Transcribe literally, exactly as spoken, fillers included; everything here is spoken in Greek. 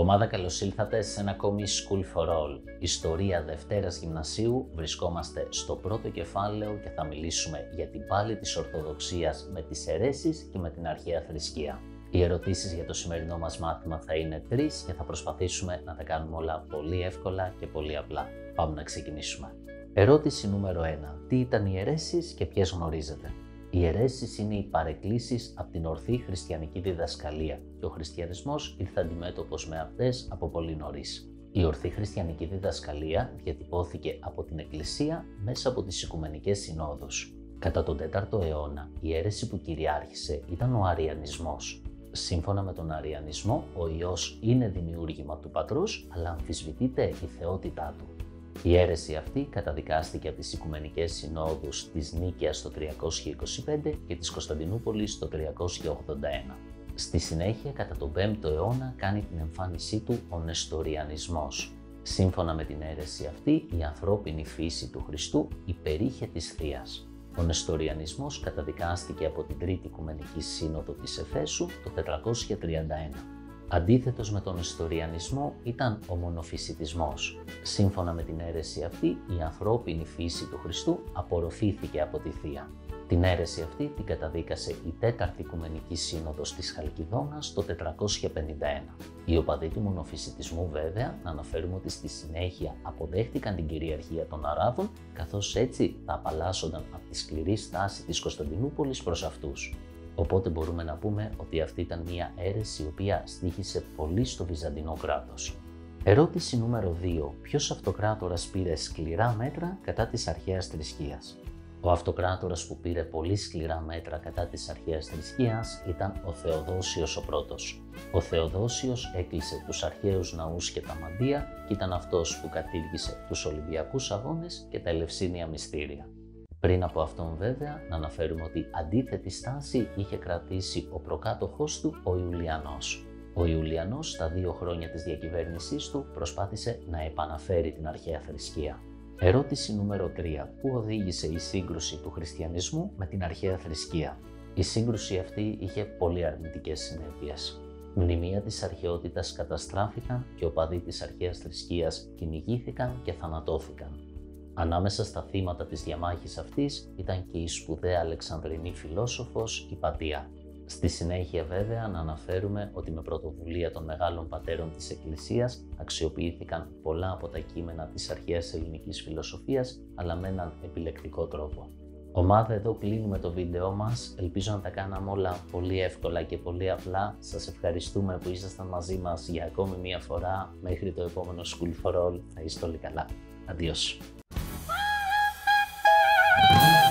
Ομάδα, καλώς ήλθατε σε ένα ακόμη School for All. Ιστορία Δευτέρας Γυμνασίου. Βρισκόμαστε στο πρώτο κεφάλαιο και θα μιλήσουμε για την πάλη της Ορθοδοξίας με τις αιρέσεις και με την αρχαία θρησκεία. Οι ερωτήσεις για το σημερινό μας μάθημα θα είναι τρεις και θα προσπαθήσουμε να τα κάνουμε όλα πολύ εύκολα και πολύ απλά. Πάμε να ξεκινήσουμε. Ερώτηση νούμερο ένα. Τι ήταν οι αιρέσεις και ποιες γνωρίζετε? Οι αιρέσεις είναι οι παρεκκλήσεις από την ορθή χριστιανική διδασκαλία και ο χριστιανισμός ήρθε αντιμέτωπος με αυτές από πολύ νωρίς. Η ορθή χριστιανική διδασκαλία διατυπώθηκε από την Εκκλησία μέσα από τις Οικουμενικές Συνόδους. Κατά τον τέταρτο αιώνα, η αίρεση που κυριάρχησε ήταν ο Αριανισμός. Σύμφωνα με τον Αριανισμό, ο Υιός είναι δημιούργημα του Πατρός, αλλά αμφισβητείται η θεότητά του. Η αίρεση αυτή καταδικάστηκε από τις Οικουμενικές Συνόδους της Νίκαιας το τριακόσια είκοσι πέντε και της Κωνσταντινούπολης το τριακόσια ογδόντα ένα. Στη συνέχεια, κατά τον πέμπτο αιώνα, κάνει την εμφάνισή του ο Νεστοριανισμός. Σύμφωνα με την αίρεση αυτή, η ανθρώπινη φύση του Χριστού υπερήχε της Θείας. Ο Νεστοριανισμός καταδικάστηκε από την Τρίτη Οικουμενική Σύνοδο της Εφέσου το τετρακόσια τριάντα ένα. Αντίθετος με τον Νεστοριανισμό ήταν ο μονοφυσιτισμός. Σύμφωνα με την αίρεση αυτή, η ανθρώπινη φύση του Χριστού απορροφήθηκε από τη Θεία. Την αίρεση αυτή την καταδίκασε η Τέταρτη Οικουμενική Σύνοδος της Χαλκιδόνας το τετρακόσια πενήντα ένα. Οι οπαδοί του μονοφυσιτισμού, βέβαια, να αναφέρουμε ότι στη συνέχεια αποδέχτηκαν την κυριαρχία των Αράβων, καθώς έτσι θα απαλλάσσονταν από τη σκληρή στάση της Κωνσταντινούπολης προς αυτούς. Οπότε μπορούμε να πούμε ότι αυτή ήταν μια αίρεση η οποία στοίχησε πολύ στο Βυζαντινό κράτος. Ερώτηση νούμερο δύο. Ποιος αυτοκράτορας πήρε σκληρά μέτρα κατά της αρχαίας θρησκείας? Ο αυτοκράτορας που πήρε πολύ σκληρά μέτρα κατά της αρχαίας θρησκείας ήταν ο Θεοδόσιος ο πρώτος. Ο Θεοδόσιος έκλεισε τους αρχαίους ναούς και τα μαντεία και ήταν αυτός που κατήργησε τους Ολυμπιακούς Αγώνες και τα Ελευσίνια μυστήρια. Πριν από αυτόν, βέβαια, να αναφέρουμε ότι αντίθετη στάση είχε κρατήσει ο προκάτοχός του, ο Ιουλιανός. Ο Ιουλιανός, στα δύο χρόνια της διακυβέρνησής του, προσπάθησε να επαναφέρει την αρχαία θρησκεία. Ερώτηση νούμερο τρία. Πού οδήγησε η σύγκρουση του χριστιανισμού με την αρχαία θρησκεία? Η σύγκρουση αυτή είχε πολύ αρνητικές συνέπειες. Μνημεία της αρχαιότητας καταστράφηκαν και οπαδοί της αρχαίας θρησκείας κυνηγήθηκαν και θανατώθηκαν. Ανάμεσα στα θύματα της διαμάχης αυτής ήταν και η σπουδαία Αλεξανδρινή φιλόσοφος Ιπατία. Στη συνέχεια, βέβαια, να αναφέρουμε ότι με πρωτοβουλία των μεγάλων πατέρων της Εκκλησίας αξιοποιήθηκαν πολλά από τα κείμενα της αρχαίας ελληνικής φιλοσοφίας, αλλά με έναν επιλεκτικό τρόπο. Ομάδα, εδώ κλείνουμε το βίντεό μας. Ελπίζω να τα κάναμε όλα πολύ εύκολα και πολύ απλά. Σας ευχαριστούμε που ήσασταν μαζί μας για ακόμη μία φορά. Μέχρι το επόμενο School for All. Θα είστε όλοι καλά. Αντίος.